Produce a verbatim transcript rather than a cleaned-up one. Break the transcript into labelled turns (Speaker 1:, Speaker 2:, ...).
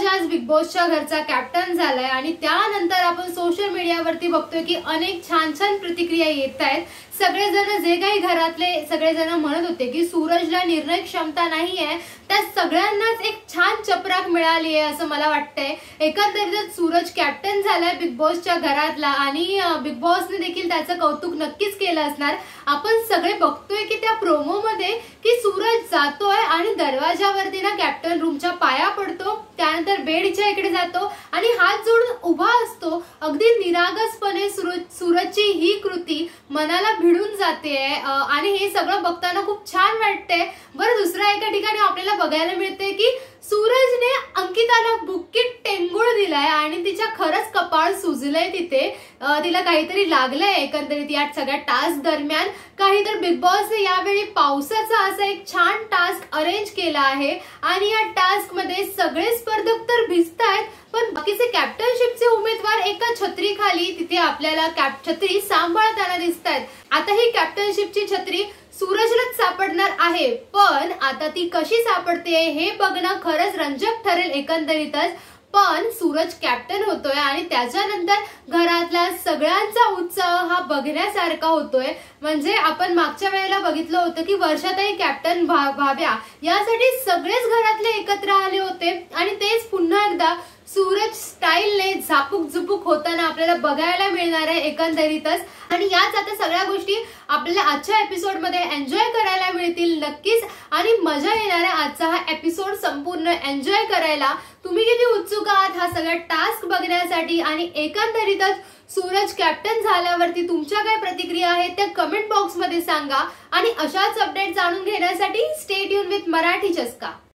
Speaker 1: आज बिग बॉसच्या घरचा कॅप्टन झालाय आणि त्यानंतर आपण सोशल मीडियावरती बघतोय की अनेक छान छान प्रतिक्रिया येत आहेत। सगळेजण जे काही घरातले सगळेजण म्हणत होते की सूरजला निर्णय क्षमता नाहीये, त्या सगळ्यांनाच एक छान चपराक मिळाली आहे असं मला वाटतंय। एकंदरीत सूरज कॅप्टन झालाय बिग बॉसच्या घरातला आणि बिग बॉसने देखील त्याचं कौतुक नक्कीच केलं असणार। आपण सगळे बघतोय की त्या प्रोमो मध्ये की सूरज जातोय आणि दरवाजावरती ना कॅप्टन रूमच्या पाया पडतो, त्यानंतर बेडच्या इकडे जातो आणि हात जोडून उभा असतो। अगदी निरागसपणे सूरज सूरजची ही कृती मनाला भिडून जाते आणि हे सगळं बघताना खूप छान वाटतंय। बरं, दुसऱ्या एका ठिकाणी आपल्याला बघायला मिळते की सूरजने अंकिताला बुक्कीत टेंगुळ दिलाय आणि तिच्या खरंच कपाळ सुजलंय, तिथे तिला काहीतरी लागलंय एकंदरीत या सगळ्या टास्क दरम्यान। काही तर बिग बॉसने यावेळी पावसाचा असा एक छान टास्क अरेंज केला आहे आणि या टास्क मध्ये सगळे स्पर्धक तर भिजतायत, पण बाकीचे कॅप्टनशिपचे उमेदवार एका छत्री खाली तिथे आपल्याला कॅप छत्री सांभाळताना दिसतायत। आता ही कॅप्टनशिपची छत्री सूरजलाच सापडणार आहे, पण आता ती कशी सापडते हे बघणं खरंच रंजक ठरेल एकंदरीतच। पण सूरज कॅप्टन होतोय आणि त्याच्यानंतर घरातला सगळ्यांचा उत्साह हा बघण्यासारखा होतोय। म्हणजे आपण मागच्या वेळेला बघितलं होतं की वर्षाताई कॅप्टन व्हाव्या यासाठी सगळेच घरातले एकत्र आले होते आणि तेच पुन्हा एकदा सूरज स्टाईलने झापूक झुपूक होताना आपल्याला बघायला मिळणार आहे एकंदरीतच। आणि याच आता सगळ्या गोष्टी आपल्याला आजच्या एपिसोड मध्ये एन्जॉय करायला मिळतील नक्कीच आणि मजा येणार आहे आजचा हा एपिसोड संपूर्ण एन्जॉय करायला। तुम्ही किती उत्सुक आहात हा सगळा टास्क बघण्यासाठी आणि एकंदरीतच सूरज कॅप्टन झाल्यावरती तुमच्या काय प्रतिक्रिया आहेत त्या कमेंट बॉक्स मध्ये सांगा आणि अशाच अपडेट जाणून घेण्यासाठी स्टे ट्यून विथ मराठी चस्का।